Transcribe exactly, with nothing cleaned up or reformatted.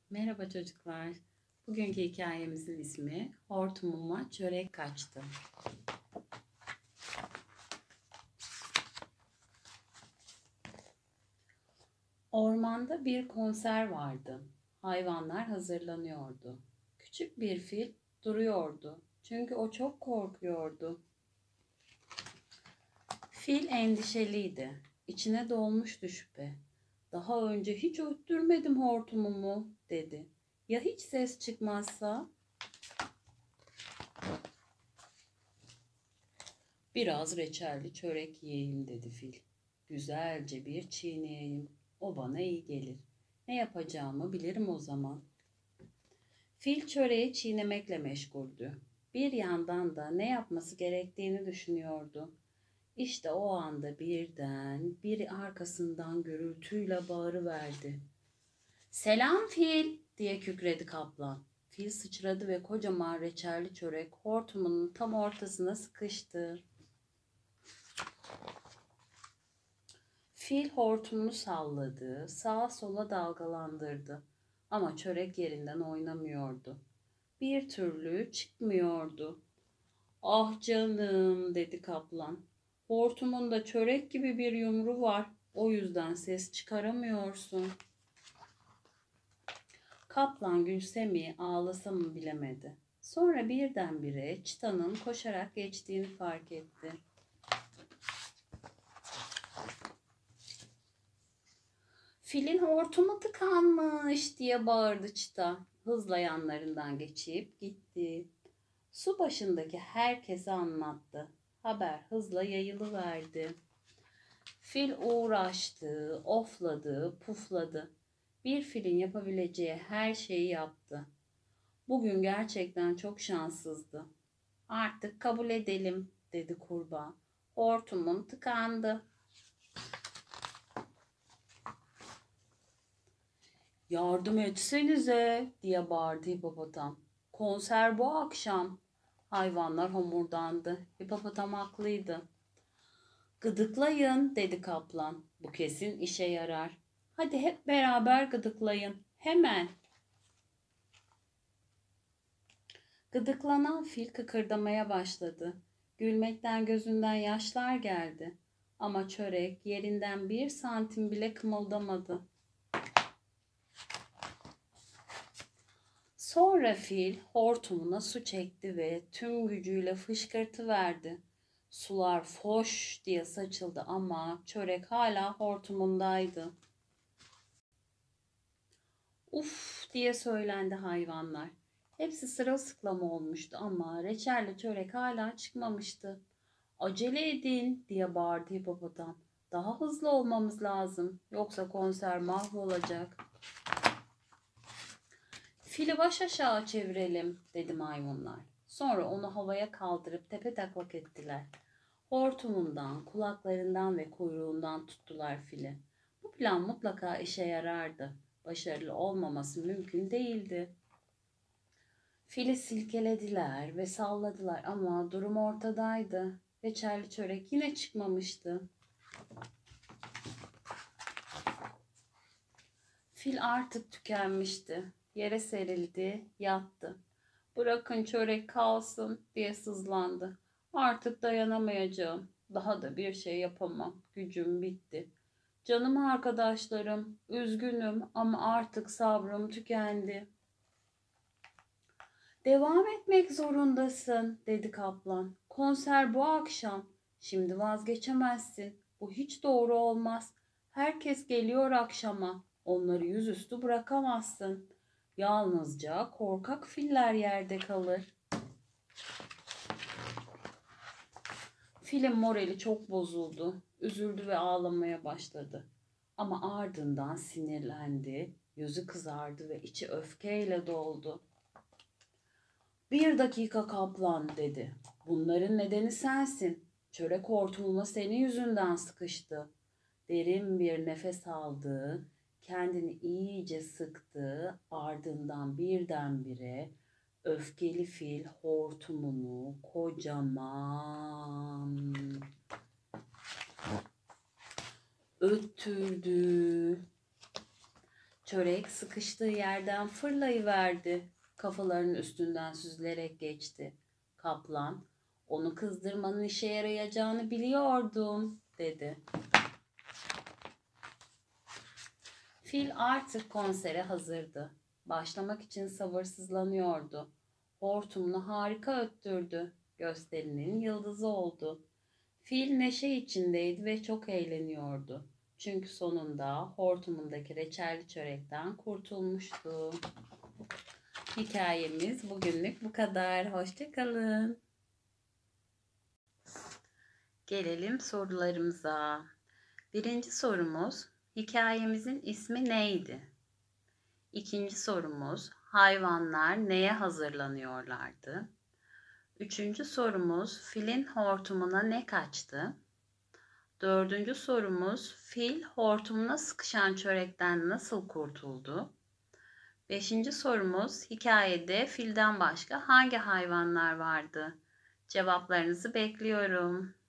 Merhaba çocuklar. Bugünkü hikayemizin ismi Hortumuma Çörek Kaçtı. Ormanda bir konser vardı. Hayvanlar hazırlanıyordu. Küçük bir fil duruyordu. Çünkü o çok korkuyordu. Fil endişeliydi. İçine dolmuştu şüphe. Daha önce hiç öttürmedim hortumumu, dedi. Ya hiç ses çıkmazsa? Biraz reçelli çörek yiyeyim, dedi fil. Güzelce bir çiğneyeyim. O bana iyi gelir. Ne yapacağımı bilirim o zaman. Fil çöreği çiğnemekle meşguldü. Bir yandan da ne yapması gerektiğini düşünüyordu. İşte o anda birden biri arkasından gürültüyle bağırıverdi. "Selam fil!" diye kükredi kaplan. Fil sıçradı ve kocaman reçelli çörek hortumunun tam ortasına sıkıştı. Fil hortumunu salladı, sağa sola dalgalandırdı. Ama çörek yerinden oynamıyordu. Bir türlü çıkmıyordu. "Ah canım," dedi kaplan. "Hortumunda çörek gibi bir yumru var. O yüzden ses çıkaramıyorsun." Kaplan gülse mi, ağlasa mı bilemedi. Sonra birdenbire çıtanın koşarak geçtiğini fark etti. "Filin hortumu tıkanmış," diye bağırdı çıta. Hızla yanlarından geçip gitti. Su başındaki herkese anlattı. Haber hızla yayılıverdi. Fil uğraştı, ofladı, pufladı. Bir filin yapabileceği her şeyi yaptı. Bugün gerçekten çok şanssızdı. "Artık kabul edelim," dedi kurbağa. "Hortumum tıkandı." "Yardım etsenize," diye bağırdı hipopotam. "Konser bu akşam." Hayvanlar homurdandı. Hipopotam haklıydı. "Gıdıklayın," dedi kaplan. "Bu kesin işe yarar. Hadi hep beraber gıdıklayın. Hemen." Gıdıklanan fil kıkırdamaya başladı. Gülmekten gözünden yaşlar geldi. Ama çörek yerinden bir santim bile kımıldamadı. Sonra fil hortumuna su çekti ve tüm gücüyle fışkırtıverdi. Sular foş diye saçıldı ama çörek hala hortumundaydı. "Uf," diye söylendi hayvanlar. Hepsi sırılsıklam olmuştu ama reçelli çörek hala çıkmamıştı. "Acele edin," diye bağırdı hipopotam. "Daha hızlı olmamız lazım. Yoksa konser mahvolacak." "Fili baş aşağı çevirelim," dedi maymunlar. Sonra onu havaya kaldırıp tepetaklak ettiler. Hortumundan, kulaklarından ve kuyruğundan tuttular fili. Bu plan mutlaka işe yarardı. Başarılı olmaması mümkün değildi. Fili silkelediler ve salladılar ama durum ortadaydı. Reçelli çörek yine çıkmamıştı. Fil artık tükenmişti. Yere serildi, yattı. "Bırakın çörek kalsın," diye sızlandı. "Artık dayanamayacağım. Daha da bir şey yapamam. Gücüm bitti. Canım arkadaşlarım, üzgünüm ama artık sabrım tükendi." "Devam etmek zorundasın," dedi kaplan. "Konser bu akşam. Şimdi vazgeçemezsin. Bu hiç doğru olmaz. Herkes geliyor akşama. Onları yüzüstü bırakamazsın. Yalnızca korkak filler yerde kalır." Filin morali çok bozuldu. Üzüldü ve ağlamaya başladı. Ama ardından sinirlendi, yüzü kızardı ve içi öfkeyle doldu. "Bir dakika kaplan," dedi. "Bunların nedeni sensin. Çörek hortumuma senin yüzünden sıkıştı." Derin bir nefes aldı, kendini iyice sıktı, ardından birdenbire öfkeli fil hortumunu kocaman öttürdü. Çörek sıkıştığı yerden fırlayıverdi. Kafalarının üstünden süzülerek geçti. Kaplan, onu kızdırmanın işe yarayacağını biliyordum, dedi. Fil artık konsere hazırdı. Başlamak için sabırsızlanıyordu. Hortumunu harika öttürdü. Gösterinin yıldızı oldu. Fil neşe içindeydi ve çok eğleniyordu. Çünkü sonunda hortumundaki reçelli çörekten kurtulmuştu. Hikayemiz bugünlük bu kadar. Hoşça kalın. Gelelim sorularımıza. Birinci sorumuz, hikayemizin ismi neydi? İkinci sorumuz, hayvanlar neye hazırlanıyorlardı? Üçüncü sorumuz, filin hortumuna ne kaçtı? Dördüncü sorumuz, fil hortumuna sıkışan çörekten nasıl kurtuldu? Beşinci sorumuz, hikayede filden başka hangi hayvanlar vardı? Cevaplarınızı bekliyorum.